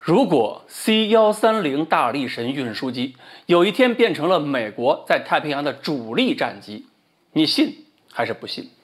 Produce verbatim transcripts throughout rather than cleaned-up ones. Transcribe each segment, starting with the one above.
如果 C 一三零大力神运输机有一天变成了美国在太平洋的主力战机，你信还是不信？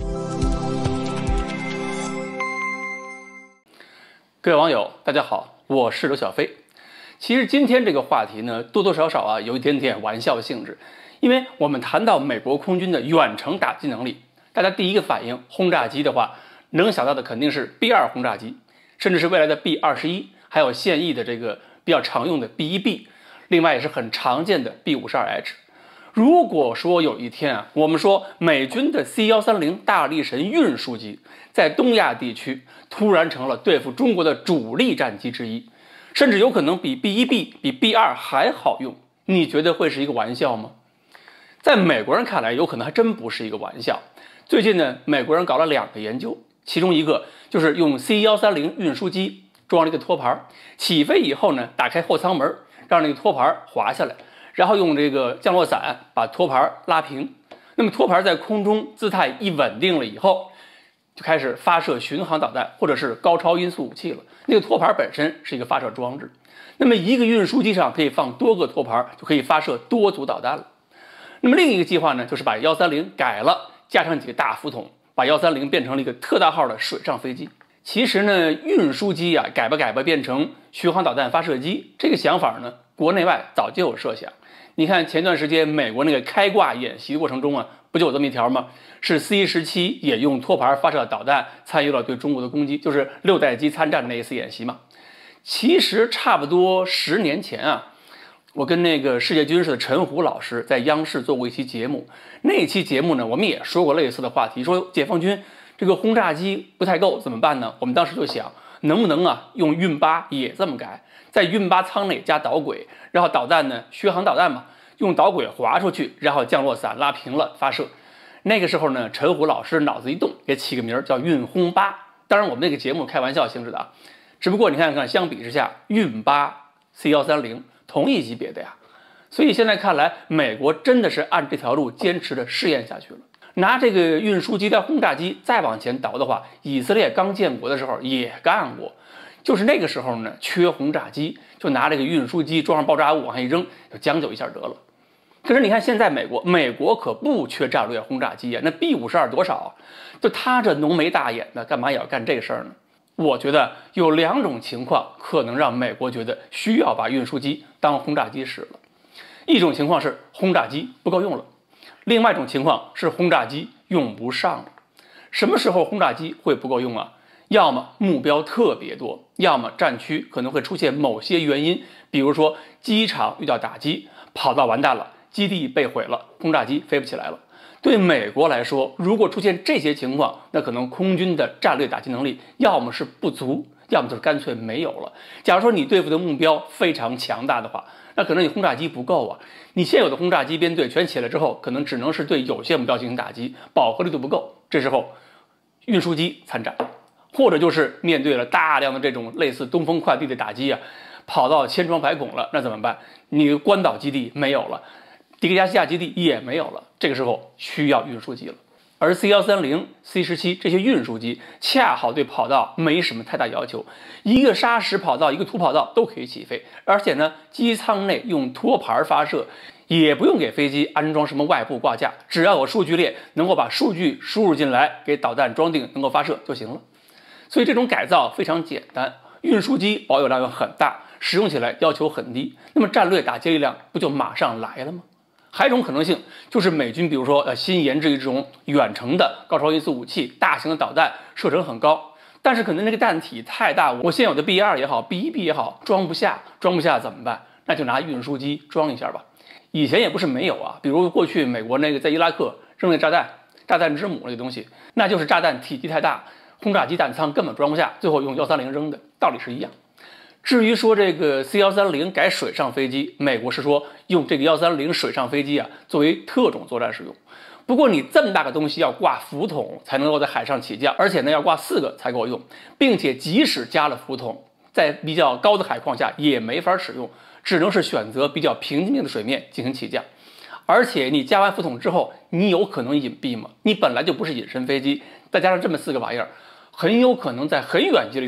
各位网友，大家好，我是刘小飞。其实今天这个话题呢，多多少少啊有一点点玩笑性质，因为我们谈到美国空军的远程打击能力，大家第一个反应轰炸机的话，能想到的肯定是 B 二轰炸机，甚至是未来的 B 二十一。还有现役的这个比较常用的 B 一 B， 另外也是很常见的 B 五十二 H。如果说有一天啊，我们说美军的 C 一三零大力神运输机在东亚地区突然成了对付中国的主力战机之一，甚至有可能比 B 一 B 比 B 二还好用，你觉得会是一个玩笑吗？在美国人看来，有可能还真不是一个玩笑。最近呢，美国人搞了两个研究，其中一个就是用 C 一三零运输机装了一个托盘，起飞以后呢，打开后舱门，让这个托盘滑下来，然后用这个降落伞把托盘拉平。那么托盘在空中姿态一稳定了以后，就开始发射巡航导弹或者是高超音速武器了。那个托盘本身是一个发射装置，那么一个运输机上可以放多个托盘，就可以发射多组导弹了。那么另一个计划呢，就是把一三零改了，加上几个大浮筒，把一三零变成了一个特大号的水上飞机。其实呢，运输机啊改吧改吧变成巡航导弹发射机，这个想法呢，国内外早就有设想。你看前段时间美国那个开挂演习的过程中啊，不就有这么一条吗？是 C 十七也用托盘发射导弹参与了对中国的攻击，就是六代机参战的那一次演习嘛。其实差不多十年前啊，我跟那个世界军事的陈虎老师在央视做过一期节目，那期节目呢，我们也说过类似的话题，说解放军这个轰炸机不太够怎么办呢？我们当时就想，能不能啊用运八也这么改，在运八舱内加导轨，然后导弹呢巡航导弹嘛，用导轨滑出去，然后降落伞拉平了发射。那个时候呢，陈虎老师脑子一动，给起个名叫运轰八。当然我们那个节目开玩笑性质的啊，只不过你看看相比之下，运八 C 一三零同一级别的呀。所以现在看来，美国真的是按这条路坚持的试验下去了。拿这个运输机的轰炸机再往前倒的话，以色列刚建国的时候也干过，就是那个时候呢缺轰炸机，就拿这个运输机装上爆炸物往下一扔，就将就一下得了。可是你看现在美国，美国可不缺战略轰炸机啊，那 B 五十二多少啊？就他这浓眉大眼的，干嘛也要干这事儿呢？我觉得有两种情况可能让美国觉得需要把运输机当轰炸机使了。一种情况是轰炸机不够用了，另外一种情况是轰炸机用不上了。什么时候轰炸机会不够用啊？要么目标特别多，要么战区可能会出现某些原因，比如说机场遇到打击，跑道完蛋了，基地被毁了，轰炸机飞不起来了。对美国来说，如果出现这些情况，那可能空军的战略打击能力要么是不足，要么就是干脆没有了。假如说你对付的目标非常强大的话，那可能你轰炸机不够啊，你现有的轰炸机编队全起来之后，可能只能是对有些目标进行打击，饱和力度不够。这时候运输机参战，或者就是面对了大量的这种类似东风快递的打击啊，跑到千疮百孔了，那怎么办？你关岛基地没有了，迪格加西亚基地也没有了，这个时候需要运输机了。而 C 一三零、C 十七这些运输机恰好对跑道没什么太大要求，一个砂石跑道一个土跑道都可以起飞，而且呢机舱内用托盘发射，也不用给飞机安装什么外部挂架，只要有数据链能够把数据输入进来，给导弹装定能够发射就行了。所以这种改造非常简单，运输机保有量又很大，使用起来要求很低，那么战略打击力量不就马上来了吗？还有一种可能性就是美军比如说呃新研制一种远程的高超音速武器，大型的导弹射程很高，但是可能那个弹体太大，我现有的 B 二也好 B 一 B 也好装不下，装不下怎么办？那就拿运输机装一下吧。以前也不是没有啊，比如过去美国那个在伊拉克扔那炸弹，炸弹之母那个东西，那就是炸弹体积太大，轰炸机弹舱根本装不下，最后用一三零扔的，道理是一样。至于说这个 C 一三零改水上飞机，美国是说用这个一三零水上飞机啊作为特种作战使用。不过你这么大个东西要挂浮筒才能够在海上起降，而且呢要挂四个才够用，并且即使加了浮筒，在比较高的海况下也没法使用，只能是选择比较平静的水面进行起降。而且你加完浮筒之后，你有可能隐蔽吗？你本来就不是隐身飞机，再加上这么四个玩意儿，很有可能在很远距离上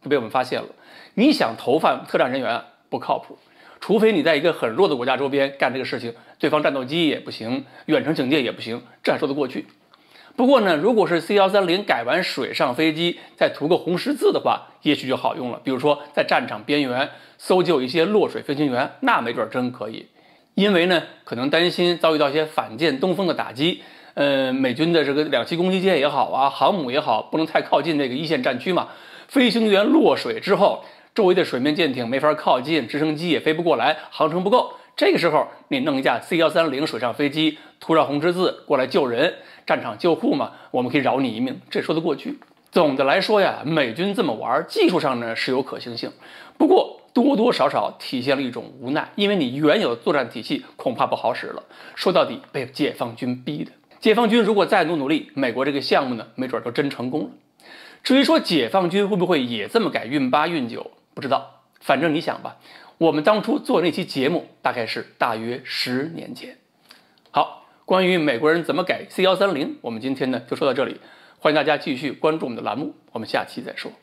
就被我们发现了。你想投放特战人员不靠谱，除非你在一个很弱的国家周边干这个事情，对方战斗机也不行，远程警戒也不行，这还说得过去。不过呢，如果是 C 一三零改完水上飞机，再涂个红十字的话，也许就好用了。比如说在战场边缘搜救一些落水飞行员，那没准真可以。因为呢，可能担心遭遇到一些反舰东风的打击，呃，美军的这个两栖攻击舰也好啊，航母也好，不能太靠近那个一线战区嘛。飞行员落水之后，周围的水面舰艇没法靠近，直升机也飞不过来，航程不够。这个时候，你弄一架 C 一三零水上飞机，涂上红十字过来救人，战场救护嘛，我们可以饶你一命，这说得过去。总的来说呀，美军这么玩，技术上呢是有可行性，不过多多少少体现了一种无奈，因为你原有的作战体系恐怕不好使了。说到底，被解放军逼的。解放军如果再努努力，美国这个项目呢，没准都真成功了。至于说解放军会不会也这么改运八运九，不知道。反正你想吧，我们当初做那期节目大概是大约十年前。好，关于美国人怎么改 C 一三零，我们今天呢就说到这里，欢迎大家继续关注我们的栏目，我们下期再说。